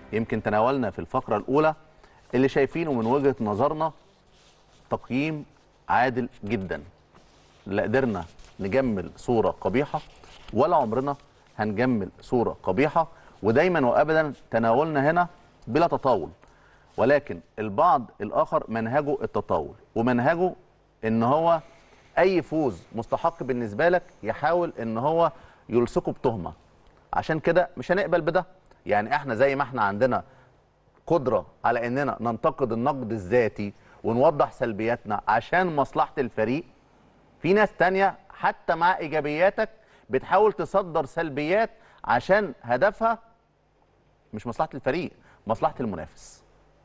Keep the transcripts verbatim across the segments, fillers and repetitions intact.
يمكن تناولنا في الفقره الاولى اللي شايفينه من وجهه نظرنا تقييم عادل جدا. لا قدرنا نجمل صوره قبيحه ولا عمرنا هنجمل صوره قبيحه، ودايما وابدا تناولنا هنا بلا تطاول، ولكن البعض الاخر منهجه التطاول ومنهجه ان هو اي فوز مستحق بالنسبه لك يحاول ان هو يلصقه بتهمه. عشان كده مش هنقبل بده. يعني احنا زي ما احنا عندنا قدره على اننا ننتقد النقد الذاتي ونوضح سلبياتنا عشان مصلحه الفريق، في ناس تانية حتى مع ايجابياتك بتحاول تصدر سلبيات عشان هدفها مش مصلحه الفريق، مصلحه المنافس.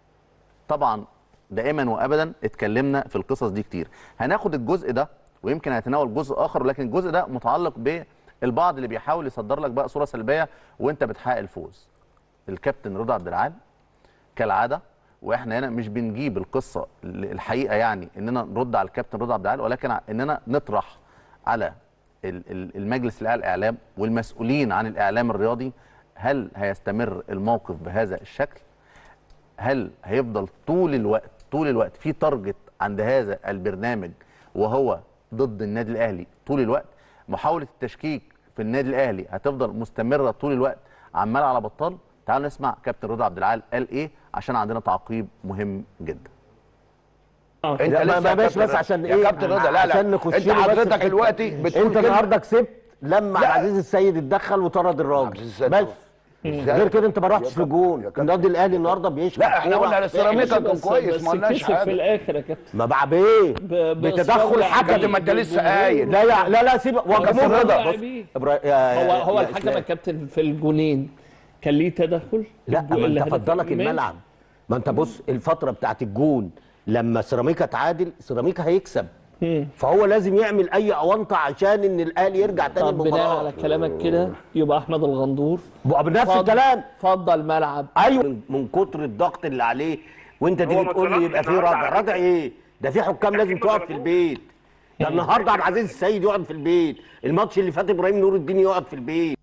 طبعا دائما وابدا اتكلمنا في القصص دي كتير. هناخد الجزء ده ويمكن هنتناول جزء اخر، ولكن الجزء ده متعلق بالبعض اللي بيحاول يصدر لك بقى صوره سلبيه وانت بتحقق الفوز. الكابتن رضا عبد العال كالعاده، واحنا هنا مش بنجيب القصه الحقيقه يعني اننا نرد على الكابتن رضا عبد العال، ولكن اننا نطرح على المجلس الاعلام والمسؤولين عن الاعلام الرياضي، هل هيستمر الموقف بهذا الشكل؟ هل هيفضل طول الوقت طول الوقت في تارجت عند هذا البرنامج وهو ضد النادي الاهلي طول الوقت؟ محاوله التشكيك في النادي الاهلي هتفضل مستمره طول الوقت عمال على بطال؟ تعالوا نسمع كابتن رضا عبد العال قال ايه عشان عندنا تعقيب مهم جدا. انت لسه ما بس بس عشان ايه يا كابتن رضا؟ لا لا انت حضرتك دلوقتي بتقول انت النهارده كسبت لما عبد العزيز السيد اتدخل وطرد الراجل بس. غير كده انت ما رحتش لجون. النادي الاهلي النهارده بيشكل. لا احنا قلنا على السيراميكا كان كويس، ما قلناش حاجه في الاخر يا كابتن. ما بقى بايه؟ بتدخل حكم. ما انت لسه قايل. لا لا لا, لا سيب كابتن رضا. هو هو الحكم الكابتن في الجونين كان ليه تدخل؟ لا ما انت فضلك الملعب. ما انت بص الفتره بتاعت الجون لما سيراميكا تعادل سيراميكا هيكسب، فهو لازم يعمل اي اونطه عشان ان الاهلي يرجع تاني المباراه. بناء على كلامك كده يبقى احمد الغندور بنفس الكلام فضل الملعب. ايوه من كتر الضغط اللي عليه، وانت تيجي تقول لي يبقى في رجع. رجع ايه؟ ده في حكام لازم تقعد في البيت. ده النهارده عبد العزيز السيد يقعد في البيت، الماتش اللي فات ابراهيم نور الدين يقعد في البيت.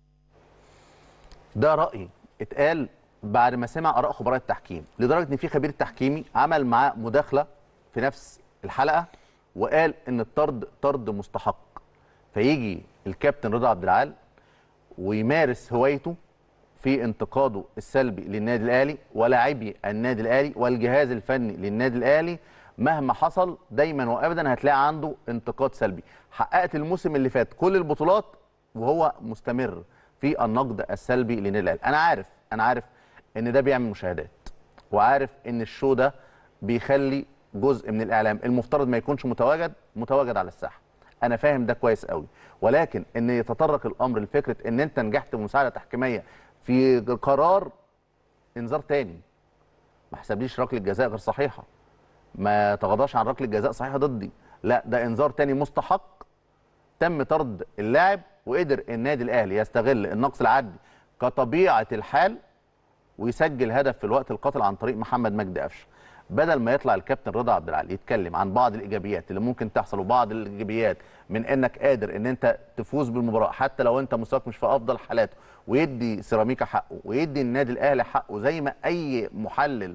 ده رايي اتقال بعد ما سمع اراء خبراء التحكيم، لدرجه ان في خبير تحكيمي عمل معاه مداخله في نفس الحلقه وقال ان الطرد طرد مستحق. فيجي الكابتن رضا عبد العال ويمارس هوايته في انتقاده السلبي للنادي الاهلي ولاعبي النادي الاهلي والجهاز الفني للنادي الاهلي. مهما حصل دايما وابدا هتلاقي عنده انتقاد سلبي. حققت الموسم اللي فات كل البطولات وهو مستمر في النقد السلبي للنادي الاهلي. انا عارف انا عارف ان ده بيعمل مشاهدات، وعارف ان الشو ده بيخلي جزء من الاعلام المفترض ما يكونش متواجد متواجد على الساحه. انا فاهم ده كويس قوي، ولكن ان يتطرق الامر لفكره ان انت نجحت بمساعده تحكيميه في قرار انذار تاني، ما حسبليش ركله جزاء غير صحيحه، ما تغاضاش عن ركله جزاء صحيحه ضدي، لا ده انذار تاني مستحق، تم طرد اللاعب وقدر النادي الاهلي يستغل النقص العددي كطبيعه الحال ويسجل هدف في الوقت القاتل عن طريق محمد مجدي قفشه. بدل ما يطلع الكابتن رضا عبد العال يتكلم عن بعض الايجابيات اللي ممكن تحصل وبعض الايجابيات من انك قادر ان انت تفوز بالمباراه حتى لو انت مستواك مش في افضل حالاته، ويدي سيراميكا حقه ويدي النادي الاهلي حقه زي ما اي محلل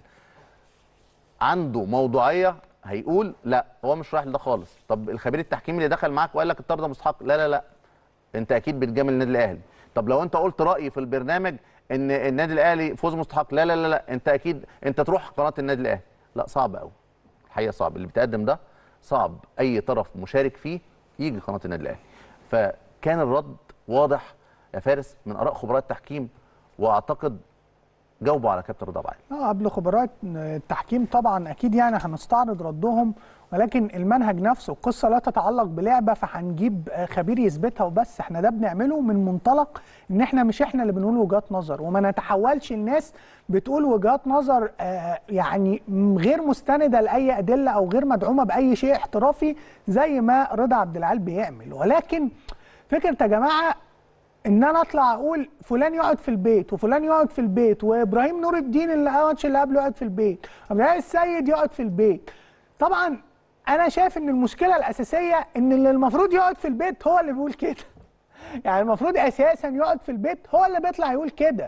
عنده موضوعيه هيقول لا هو مش رايح لده خالص. طب الخبير التحكيمي اللي دخل معاك وقال لك الطرد ده مستحق، لا لا لا انت اكيد بتجامل النادي الاهلي. طب لو انت قلت راي في البرنامج ان النادي الاهلي فوز مستحق، لا لا لا لا انت اكيد انت تروح قناه النادي الاهلي. لا صعب قوي الحقيقه، صعب اللي بيتقدم ده، صعب اي طرف مشارك فيه يجي قناه النادي الاهلي. فكان الرد واضح يا فارس من اراء خبراء التحكيم، واعتقد جاوبوا على كابتن رضا عبد العال. اه قبل خبراء التحكيم طبعا اكيد يعني هنستعرض ردهم، ولكن المنهج نفسه القصه لا تتعلق بلعبه فهنجيب خبير يثبتها وبس. احنا ده بنعمله من منطلق ان احنا مش احنا اللي بنقول وجهات نظر، وما نتحولش الناس بتقول وجهات نظر آه يعني غير مستنده لاي ادله او غير مدعومه باي شيء احترافي زي ما رضا عبد العال بيعمل. ولكن فكره يا جماعه ان انا اطلع اقول فلان يقعد في البيت وفلان يقعد في البيت وابراهيم نور الدين اللي الماتش اللي قبله يقعد في البيت، عبد العزيز السيد يقعد في البيت. طبعا انا شايف ان المشكله الاساسيه ان اللي المفروض يقعد في البيت هو اللي بيقول كده. يعني المفروض اساسا يقعد في البيت هو اللي بيطلع يقول كده.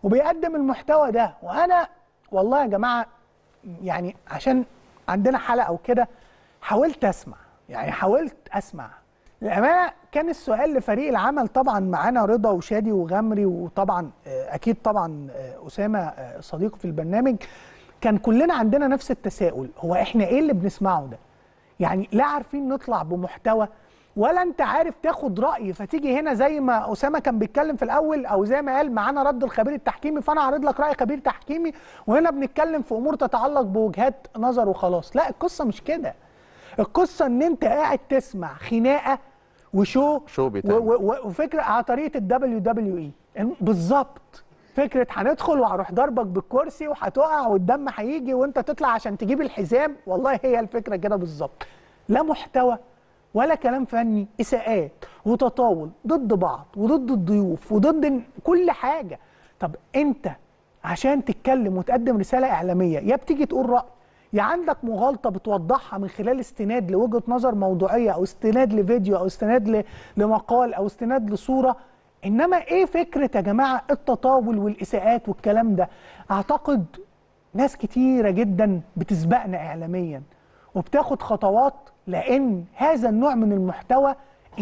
وبيقدم المحتوى ده. وانا والله يا جماعه يعني عشان عندنا حلقه وكده حاولت اسمع، يعني حاولت اسمع للامانه. كان السؤال لفريق العمل طبعا معانا رضا وشادي وغمري، وطبعا اكيد طبعا اسامه صديقي في البرنامج، كان كلنا عندنا نفس التساؤل، هو احنا ايه اللي بنسمعه ده؟ يعني لا عارفين نطلع بمحتوى ولا انت عارف تاخد راي، فتيجي هنا زي ما اسامه كان بيتكلم في الاول، او زي ما قال معانا رد الخبير التحكيمي، فانا هعرض لك راي خبير تحكيمي، وهنا بنتكلم في امور تتعلق بوجهات نظر وخلاص. لا، القصه مش كده. القصه ان انت قاعد تسمع خناقه وشو شو وفكره على طريقه الدبليو دبليو اي بالظبط. فكره هندخل وهروح ضربك بالكرسي وهتقع والدم هيجي وانت تطلع عشان تجيب الحزام. والله هي الفكره كده بالظبط. لا محتوى ولا كلام فني، اساءات وتطاول ضد بعض وضد الضيوف وضد كل حاجه. طب انت عشان تتكلم وتقدم رساله اعلاميه، يا بتيجي تقول راي، يا عندك مغالطه بتوضحها من خلال استناد لوجهه نظر موضوعيه، او استناد لفيديو، او استناد لمقال، او استناد لصوره. انما ايه فكره يا جماعه التطاول والاساءات والكلام ده؟ اعتقد ناس كتيره جدا بتسبقنا اعلاميا وبتاخد خطوات، لان هذا النوع من المحتوى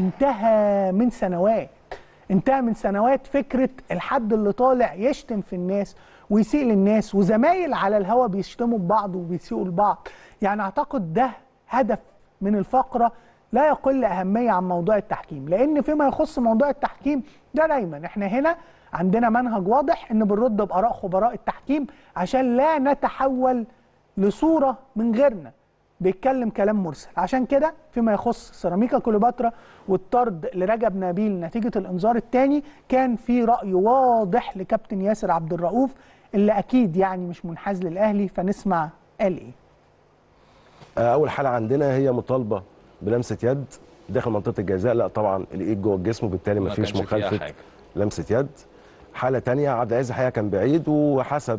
انتهى من سنوات انتهى من سنوات. فكره الحد اللي طالع يشتم في الناس ويسيء للناس، وزمايل على الهوا بيشتموا ببعض وبيسيئوا لبعض. يعني اعتقد ده هدف من الفقره لا يقل اهميه عن موضوع التحكيم، لان فيما يخص موضوع التحكيم ده دايما احنا هنا عندنا منهج واضح ان بنرد باراء خبراء التحكيم عشان لا نتحول لصوره من غيرنا بيتكلم كلام مرسل. عشان كده فيما يخص سيراميكا كليوباترا والطرد لرجب نبيل نتيجه الانذار الثاني، كان في راي واضح لكابتن ياسر عبد الرؤوف اللي اكيد يعني مش منحاز للاهلي، فنسمع قال ايه. اول حاله عندنا هي مطالبه بلمسه يد داخل منطقه الجزاء، لا طبعا الايد جوه الجسم وبالتالي ما فيش مخالفه لمسه يد. حاله ثانيه عبد العزيز الحقيقه كان بعيد وحسب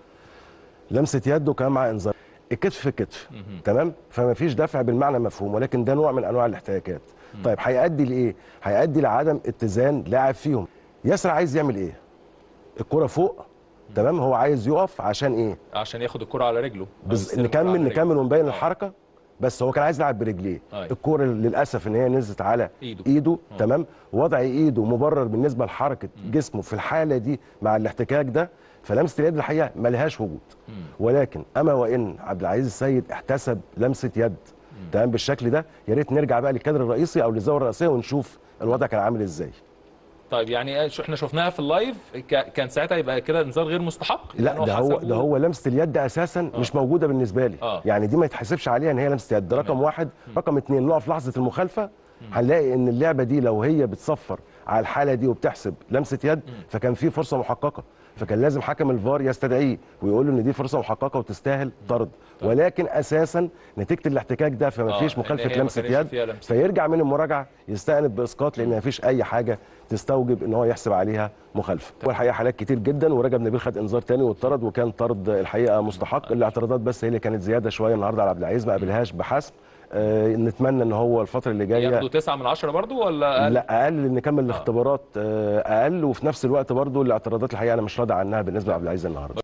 لمسه يد وكان مع انذار الكتف في الكتف، تمام، فما فيش دفع بالمعنى المفهوم، ولكن ده نوع من انواع الاحتكاكات. طيب هيؤدي لايه؟ هيؤدي لعدم اتزان لاعب فيهم. ياسر عايز يعمل ايه؟ الكره فوق، تمام، هو عايز يقف عشان ايه؟ عشان ياخد الكره على رجله. بز... نكمل نكمل ونبين الحركه، بس هو كان عايز يلعب برجليه. الكوره للاسف ان هي نزلت على ايده, إيده. تمام، وضع ايده مبرر بالنسبه لحركه جسمه في الحاله دي مع الاحتكاك ده، فلمسه اليد الحقيقه ما لهاش وجود. مم. ولكن اما وان عبد العزيز السيد احتسب لمسه يد تمام بالشكل ده، يا ريت نرجع بقى للكادر الرئيسي او للزاويه الرئيسيه ونشوف الوضع كان عامل ازاي. طيب يعني احنا شفناها في اللايف، كان ساعتها يبقى كده انذار غير مستحق؟ لا ده هو ده هو لمسه اليد اساسا آه. مش موجوده بالنسبه لي. آه. يعني دي ما يتحسبش عليها ان هي لمسه يد، ده رقم واحد. م. رقم اثنين، نقف لحظه المخالفه هنلاقي ان اللعبه دي لو هي بتصفر على الحاله دي وبتحسب لمسه يد م. فكان في فرصه محققه، فكان لازم حكم الفار يستدعيه ويقول له ان دي فرصه محققه وتستاهل طرد. ولكن اساسا نتيجه الاحتكاك ده فما فيش مخالفه لمسه يد، فيرجع من المراجعه يستأنف باسقاط لان ما فيش اي حاجه تستوجب ان هو يحسب عليها مخالفه. والحقيقه حالات كتير جدا، ورجب نبيل خد انذار ثاني واتطرد، وكان طرد الحقيقه مستحق. الاعتراضات بس هي اللي كانت زياده شويه النهارده على عبد العزيز، ما قابلهاش بحسم. آه نتمنى ان هو الفتره اللي جايه ياخدوا تسعة من عشرة برضو ولا اقل؟ لا اقل، لان نكمل الاختبارات آه اقل، وفي نفس الوقت برضو الاعتراضات الحقيقه انا مش راضي عنها بالنسبه لعبد العزيز النهارده.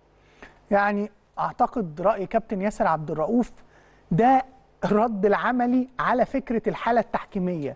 يعني اعتقد راي كابتن ياسر عبد الرؤوف ده الرد العملي على فكره الحاله التحكيميه،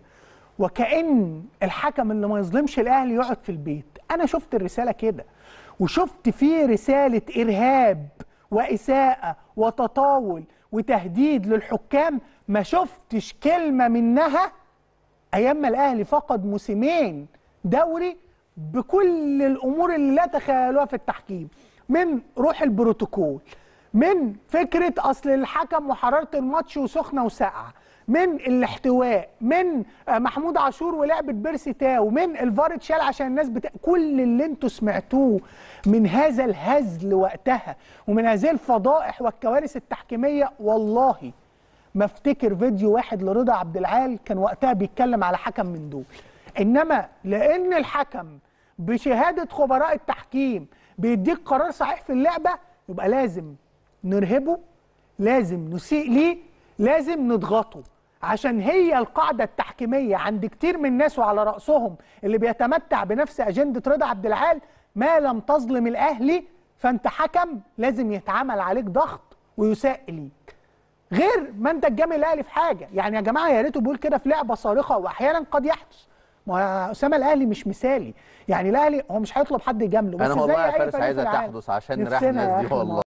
وكأن الحكم اللي ما يظلمش الاهلي يقعد في البيت. انا شفت الرساله كده، وشفت فيه رساله ارهاب واساءه وتطاول وتهديد للحكام، ما شفتش كلمه منها ايام ما الاهلي فقد موسمين دوري بكل الامور اللي لا تخيلوها في التحكيم، من روح البروتوكول، من فكره اصل الحكم وحراره الماتش وسخنه وساقعه، من الاحتواء، من محمود عاشور ولعبه بيرسي تاو، من الفار اتشال عشان الناس بتا... كل اللي انتوا سمعتوه من هذا الهزل وقتها ومن هذه الفضائح والكوارث التحكيميه، والله ما افتكر فيديو واحد لرضا عبد العال كان وقتها بيتكلم على حكم من دول. انما لان الحكم بشهاده خبراء التحكيم بيديك قرار صحيح في اللعبه، يبقى لازم نرهبه، لازم نسيء ليه، لازم نضغطه، عشان هي القاعده التحكيميه عند كتير من الناس وعلى راسهم اللي بيتمتع بنفس اجنده رضا عبد العال، ما لم تظلم الاهلي فانت حكم لازم يتعمل عليك ضغط ويساء ليك، غير ما انت تجامل الاهلي في حاجه. يعني يا جماعه يا ريته بيقول كده في لعبه صارخه واحيانا قد يحدث. ما يا اسامه الاهلي مش مثالي، يعني الاهلي هو مش هيطلب حد يجامله، بس انا والله زي يا اي فارس فريق عايزها في العالم. تحدث عشان نريح نفسنا يا الناس دي أخي والله.